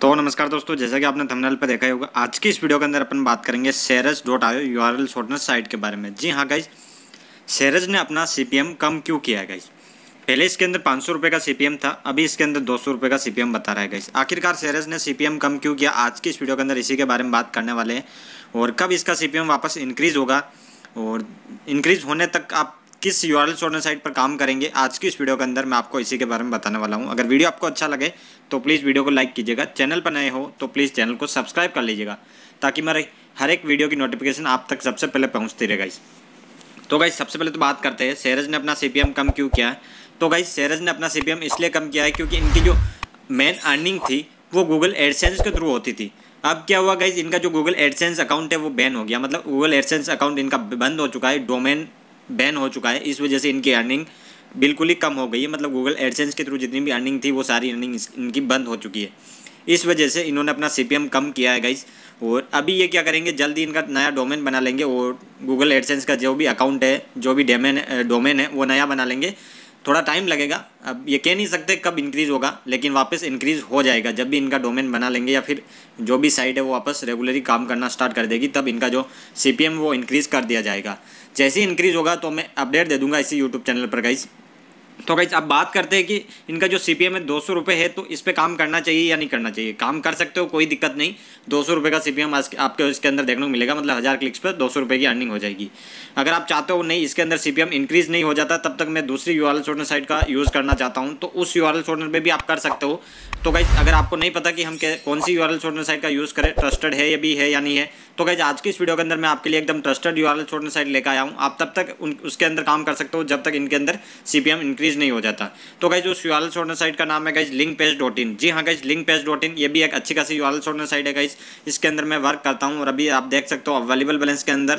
तो नमस्कार दोस्तों, जैसा कि आपने थंबनेल पर देखा ही होगा, आज की इस वीडियो के अंदर अपन बात करेंगे Serez.io यूआरएल शॉर्टनर साइट के बारे में। जी हाँ गाइज, Serez ने अपना सीपीएम कम क्यों किया है गाइज। पहले इसके अंदर 500 रुपये का सीपीएम था, अभी इसके अंदर 200 रुपये का सीपीएम बता रहा है गाइज। आखिरकार Serez ने सीपीएम कम क्यों किया, आज की इस वीडियो के अंदर इसी के बारे में बात करने वाले हैं। और कब इसका सीपीएम वापस इंक्रीज़ होगा और इंक्रीज़ होने तक आप किस यूआरएल शॉर्टनर साइट पर काम करेंगे, आज की इस वीडियो के अंदर मैं आपको इसी के बारे में बताने वाला हूं। अगर वीडियो आपको अच्छा लगे तो प्लीज़ वीडियो को लाइक कीजिएगा, चैनल पर नए हो तो प्लीज़ चैनल को सब्सक्राइब कर लीजिएगा ताकि मेरे हर एक वीडियो की नोटिफिकेशन आप तक सबसे पहले पहुंचती रहे गाइस। तो गाइस सबसे पहले तो बात करते हैं Serez ने अपना सीपीएम कम क्यों किया है। तो गाइस Serez ने अपना सीपीएम इसलिए कम किया है क्योंकि इनकी जो मेन अर्निंग थी वो गूगल एडसेंस के थ्रू होती थी। अब क्या हुआ गाइस, इनका जो गूगल एडसेंस अकाउंट है वो बैन हो गया, मतलब गूगल एडसेंस अकाउंट इनका बंद हो चुका है, डोमेन बैन हो चुका है। इस वजह से इनकी अर्निंग बिल्कुल ही कम हो गई है, मतलब गूगल एडसेंस के थ्रू जितनी भी अर्निंग थी वो सारी अर्निंग इनकी बंद हो चुकी है। इस वजह से इन्होंने अपना सीपीएम कम किया है गाइस। और अभी ये क्या करेंगे, जल्दी इनका नया डोमेन बना लेंगे और गूगल एडसेंस का जो भी अकाउंट है, जो भी डोमेन है वो नया बना लेंगे। थोड़ा टाइम लगेगा, अब ये कह नहीं सकते कब इंक्रीज़ होगा, लेकिन वापस इंक्रीज़ हो जाएगा जब भी इनका डोमेन बना लेंगे या फिर जो भी साइट है वो वापस रेगुलरली काम करना स्टार्ट कर देगी, तब इनका जो सीपीएम वो इंक्रीज़ कर दिया जाएगा। जैसे ही इंक्रीज़ होगा तो मैं अपडेट दे दूंगा इसी यूट्यूब चैनल पर गाइस। तो गाइस अब बात करते हैं कि इनका जो सीपीएम है 200 रुपये है, तो इस पे काम करना चाहिए या नहीं करना चाहिए। काम कर सकते हो, कोई दिक्कत नहीं। 200 रुपये का सीपीएम आपके इसके अंदर देखने को मिलेगा, मतलब 1000 क्लिक्स पर 200 रुपये की अर्निंग हो जाएगी। अगर आप चाहते हो नहीं इसके अंदर सीपीएम इंक्रीज़ नहीं हो जाता, तब तक मैं दूसरी यूआरएल शॉर्टनर साइट का यूज़ करना चाहता हूँ, तो उस यूआरएल शॉर्टनर पे भी आप कर सकते हो। तो गाइस अगर आपको नहीं पता कि हम कौन सी यूआरएल शॉर्टनर साइट का यूज़ करें, ट्रस्टेड है या भी है या नहीं है, तो गाइस आज की इस वीडियो के अंदर मैं आपके लिए एकदम ट्रस्टेड यूआरएल शॉर्टनर साइट लेकर आया हूँ। आप तब तक उसके अंदर काम कर सकते हो जब तक इनके अंदर सीपीएम इंक्रीज़ नहीं हो जाता। तो गाइस उस यूआरएल शॉर्टनर साइट का नाम है गाइस linkpage.in। जी हाँ गाइस, linkpage.in ये भी एक अच्छी खासी यूआरएल शॉर्टनर साइट है गाइस। इसके अंदर मैं वर्क करता हूँ और अभी आप देख सकते हो अवेलेबल बैलेंस के अंदर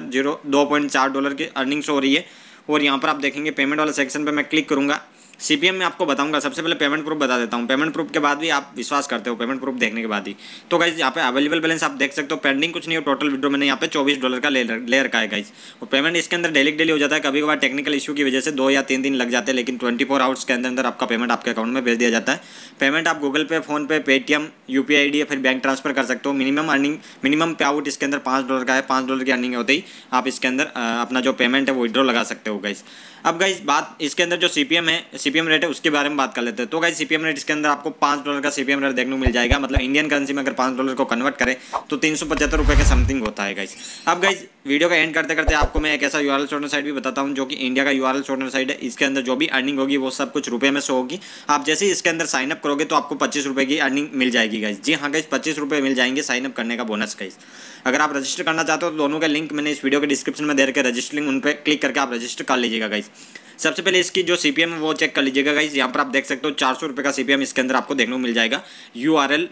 $2.4 की अर्निंग्स हो रही है। और यहाँ पर आप देखेंगे पेमेंट वाला सेक्शन पर मैं क्लिक करूँगा, सीपीएम में आपको बताऊंगा। सबसे पहले पेमेंट प्रूफ बता देता हूँ, पेमेंट प्रूफ के बाद भी आप विश्वास करते हो, पेमेंट प्रूफ देखने के बाद ही। तो गाइज यहाँ पे अवेलेबल बैलेंस आप देख सकते हो, पेंडिंग कुछ नहीं हो, टोटल विड्रॉ मैंने यहाँ पे $24 का ले रखा है गाइज। और पेमेंट इसके अंदर डेली हो जाता है, कभी कभार टेक्निकल इशू की वजह से 2 या 3 दिन लग जाते हैं, लेकिन 24 आवर्स के अंदर आपका पेमेंट आपके अकाउंट में भेज दिया जाता है। पेमेंट आप गूगल पे, फोन पे, पेटीएम, यूपीआई आईडी या फिर बैंक ट्रांसफर कर सकते हो। मिनिमम पे आउट इसके अंदर $5 का है, $5 की अर्निंग होते ही आप इसके अंदर अपना जो पेमेंट है वो विड्रॉ लगा सकते हो गाइज। अब गाइज बात इसके अंदर जो सीपीएम रेट है उसके बारे में बात कर लेते हैं। तो गाइज सीपीएम रेट इसके अंदर आपको $5 का सीपीएम रेट देखने को मिल जाएगा, मतलब इंडियन करेंसी में अगर $5 को कन्वर्ट करें तो 375 रुपये के समथिंग होता है गाइज। अब गाइज वीडियो का एंड करते करते आपको मैं एक ऐसा यूआरएल शॉर्टनर साइट भी बताता हूँ जो कि इंडिया का यूआरएल शॉर्टनर साइट है। इसके अंदर जो भी अर्निंग होगी वो सब कुछ रुपये में शो होगी। आप जैसे ही इसके अंदर साइनअप करोगे तो आपको 25 रुपये की अर्निंग मिल जाएगी गाइज। जी हाँ गाइज, 25 रुपये मिल जाएंगे साइनअप करने का बोनस गाइज। अगर आप रजिस्टर करना चाहते हो तो दोनों का लिंक मैंने इस वीडियो के डिस्क्रिप्शन में दे रखे, रजिस्टर लिंक, उन पर क्लिक करके आप रजिस्टर कर लीजिएगा गाइज। सबसे पहले इसकी जो सीपीएम है वो चेक कर लीजिएगा गाइज। यहाँ पर आप देख सकते हो 400 रुपये का सीपीएम इसके अंदर आपको देखने को मिल जाएगा यूआरएल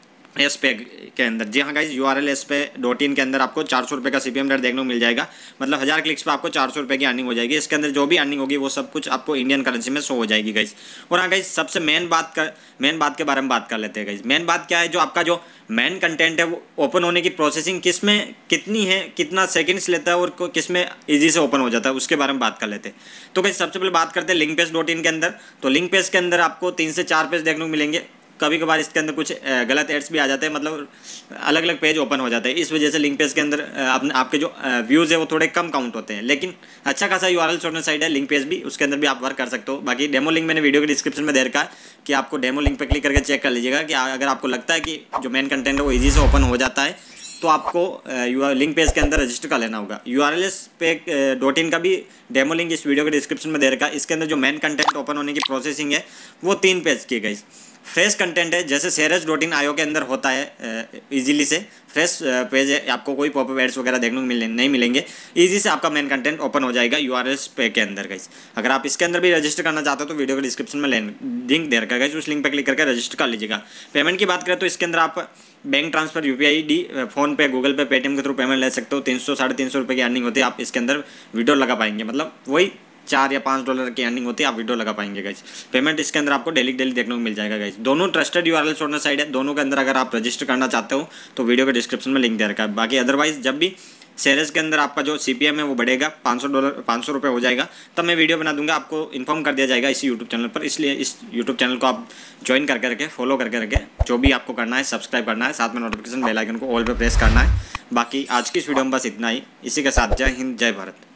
एस पे के अंदर। जी हाँ गाइज, URLSP.in के अंदर आपको 400 रुपये का सीपीएम रेट देखने को मिल जाएगा, मतलब 1000 क्लिक्स पे आपको 400 रुपये की अर्निंग हो जाएगी। इसके अंदर जो भी अर्निंग होगी वो सब कुछ आपको इंडियन करेंसी में शो हो जाएगी गाइज। और हाँ गाइज, सबसे मेन बात के बारे में बात कर लेते हैं गाइज। मेन बात क्या है, जो आपका जो मेन कंटेंट है वो ओपन होने की प्रोसेसिंग किस में कितनी है, कितना सेकंड्स लेता है और किस में ईजी से ओपन हो जाता है, उसके बारे में बात कर लेते हैं। तो गाइज सबसे पहले बात करते हैं linkpage.in के अंदर। तो लिंक पेज के अंदर आपको 3 से 4 पेज देखने को मिलेंगे। कभी कभार इसके अंदर कुछ गलत एड्स भी आ जाते हैं, मतलब अलग अलग पेज ओपन हो जाते हैं। इस वजह से लिंक पेज के अंदर आपके जो व्यूज़ है वो थोड़े कम काउंट होते हैं, लेकिन अच्छा खासा यूआरएल शॉर्टनर साइट है लिंक पेज भी, उसके अंदर भी आप वर्क कर सकते हो। बाकी डेमो लिंक मैंने वीडियो के डिस्क्रिप्शन में दे रखा है कि आपको डेमो लिंक पर क्लिक करके चेक कर लीजिएगा कि अगर आपको लगता है कि जो मेन कंटेंट है वो ईजी से ओपन हो जाता है तो आपको लिंक पेज के अंदर रजिस्टर कर लेना होगा। URLSP.in का भी डेमो लिंक इस वीडियो के डिस्क्रिप्शन में दे रखा है। इसके अंदर जो मेन कंटेंट ओपन होने की प्रोसेसिंग है वो 3 पेज की गई। फ्रेश कंटेंट है, जैसे Serez.io के अंदर होता है इजीली से फ्रेश पेज है, आपको कोई पॉपअप एड्स वगैरह देखने को नहीं मिलेंगे, इजी से आपका मेन कंटेंट ओपन हो जाएगा URLSP के अंदर गाइस। अगर आप इसके अंदर भी रजिस्टर करना चाहते हो तो वीडियो के डिस्क्रिप्शन में लिंक दे रखा है गाइस, उस लिंक पर क्लिक करके रजिस्टर कर लीजिएगा। पेमेंट की बात करें तो इसके अंदर आप bank transfer, UPI ID, PhonePe, Google Pay, Paytm के थ्रू पेमेंट ले सकते हो। 300-350 रुपये की अर्निंग होती है, आप इसके अंदर विड्रॉ लगा पाएंगे, मतलब वही $4 या $5 की अर्निंग होती है, आप विड्रॉ लगा पाएंगे गाइस। पेमेंट इसके अंदर आपको डेली देखने को मिल जाएगा गाइस। दोनों ट्रस्टेड यूआरएल शॉर्टनर साइट है, दोनों के अंदर अगर आप रजिस्टर करना चाहते हो तो वीडियो के डिस्क्रिप्शन में लिंक दे रखा है। बाकी अदरवाइज जब भी शेयर्स के अंदर आपका जो CPM है वो बढ़ेगा, $500 हो जाएगा, तब मैं वीडियो बना दूंगा, आपको इन्फॉर्म कर दिया जाएगा इसी यूट्यूब चैनल पर। इसलिए इस यूट्यूब चैनल को आप ज्वाइन करके रखें, फॉलो करके रखें, जो भी आपको करना है सब्सक्राइब करना है, साथ में नोटिफिकेशन बेल आइकन को ऑल पे प्रेस करना है। बाकी आज की इस वीडियो में बस इतना ही। इसी के साथ जय हिंद, जय भारत।